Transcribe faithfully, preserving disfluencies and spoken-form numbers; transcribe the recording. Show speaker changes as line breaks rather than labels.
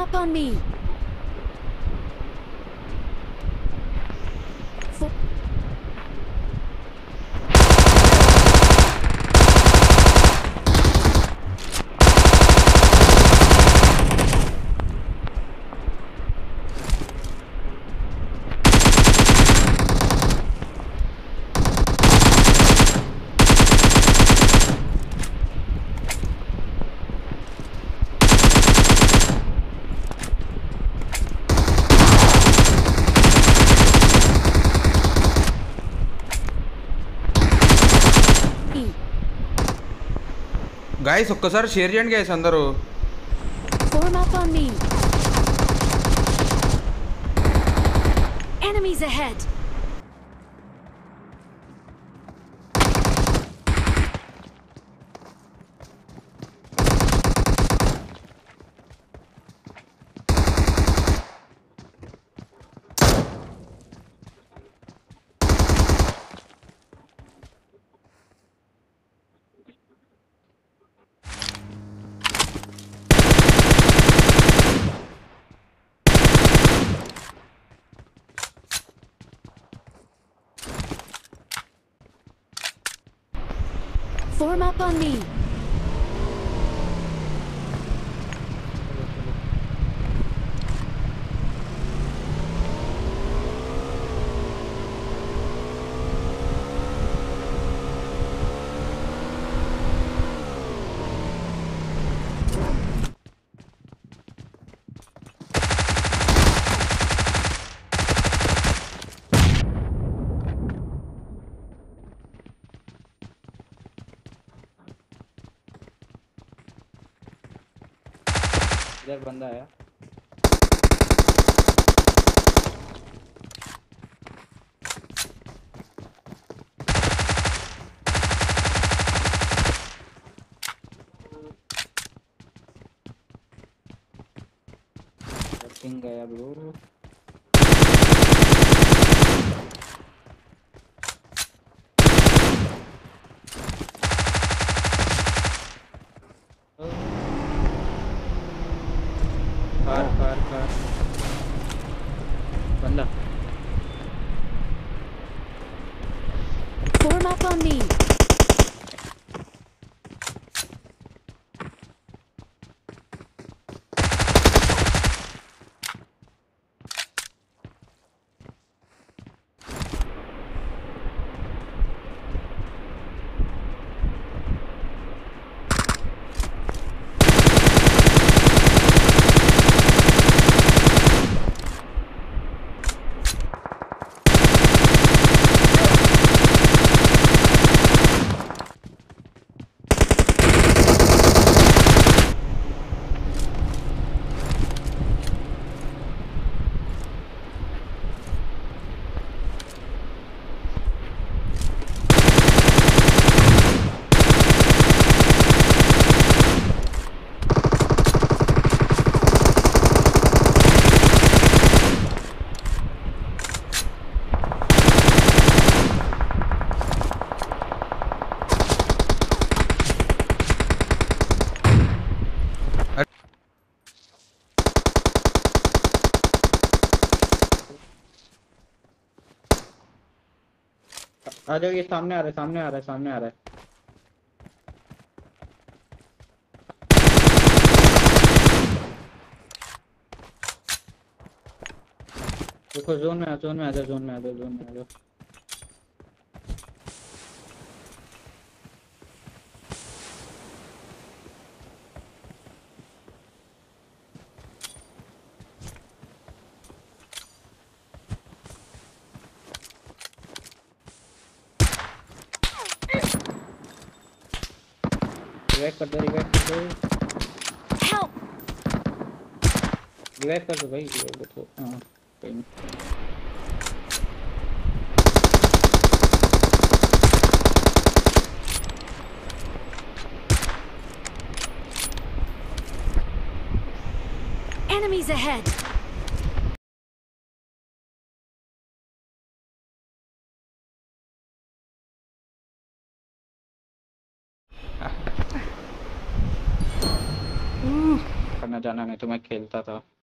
up on me. For
guys ఒక్కసారి share చేయండి guys అందరూ.
Form up on me. Enemies ahead. Form up on me.
इधर बंदा है। किंग गया ब्रो। कार कार कार बंदा।
Form up on me.
आ जाओ, ये सामने आ रहा है, सामने आ रहा है, सामने आ रहा है। देखो जोन में आ, जोन में आ जाओ, जोन में आ जाओ, जोन में आ जाओ। रिवाइव कर दो, रिवाइव कर दो,
Help!
रिवाइव कर दो भाई, रिवाइव कर दो। हाँ कोई नहीं।
Enemies ahead.
करना जाना नहीं तो मैं खेलता था।